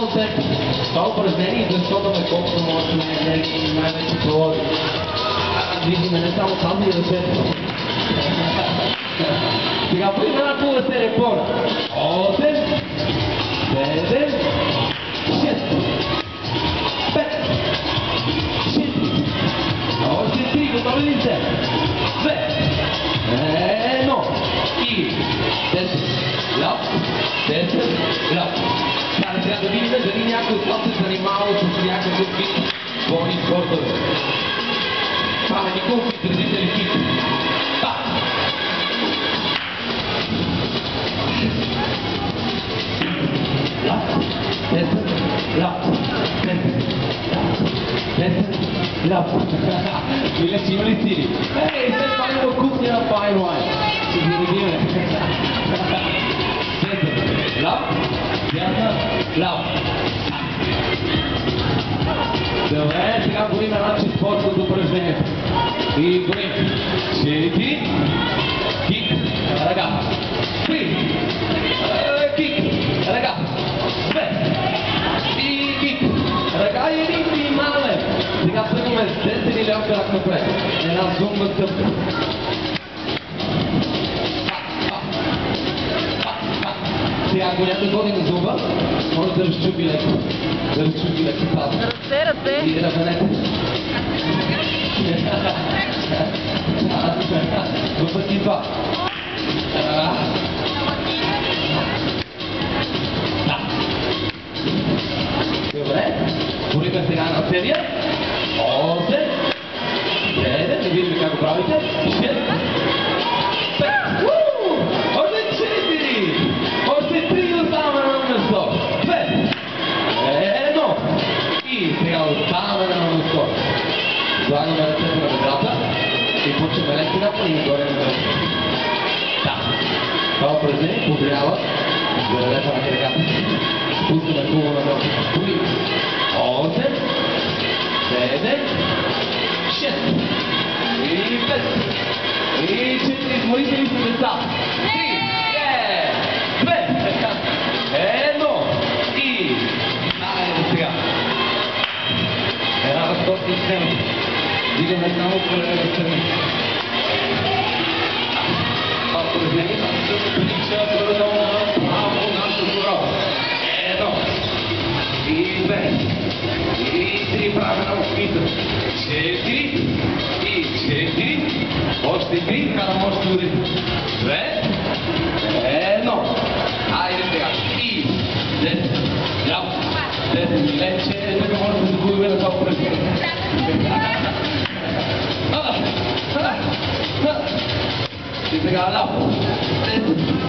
цяло темпо. Това упражнение изразходваме колкото може енергия и най-вече проводи. Виждаме не само тази и ръцете. Сега при една хубава серия пора. 8, 7, 6, 5, 4, още 3, готови ли сте? 2, 1 и 10, ляв, 10, ляв. Сега да видим дали някой от вас се занимава с някакъв вид бойни спортове. Памени колко изразители хит. Ляв, 10, ляв, 10, ляв. Или си има ли стили? Ей, след това има кухня на Fine Wine. Ще ги видиме. 10, ляв, дясна, ляв. Добре, сега борим начин спорт от упражнението. И борим. 4, кик, ръка. 3, кик, ръка. 2, и кик, ръка и един минимален. Сега тръгваме с 10 или лев крак напред. Една зумба стъпка. Сега, ако някой ходи на зумба, може да разчупи леко. Да разчупи леко таза. Ръце. И раменете. Два пъти два. Добре. Бориме сега на серия. 8, 7, не видим как го правите. 6, 5, още 4, още 3 оставаме на место. 2, 1 и сега оставаме на место. Слагаме ръцете на бедрата и почваме леко напред и горе на ръцете. Да. Това упражнение подобрява здравето на краката. Пускаме хубаво на ноги. 8, 7, 6 и 5 и 4. Изморите ли сте деца? 3, 2, 1 и айде сега. Една разкопна сцена. Дигаме само колена страни. Това упражнение се прилича горе-долу на право нашето добро. 1 и 2 и 3 правя на мускита. 4 и 4. Още 3, така да може да удари. 2, 1. Айде сега. И 10. Ляво. 10. Ленче, тук може да загубим на това упражнение. И сега ляво. 10.